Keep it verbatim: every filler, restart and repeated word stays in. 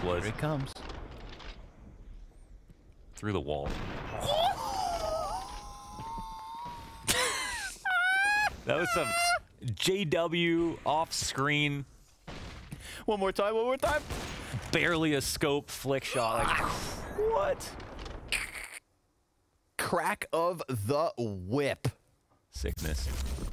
was. Here it comes. Through the wall. That was some J W off-screen. One more time, one more time. Barely a scope flick shot. Like, What? Crack of the whip. sickness.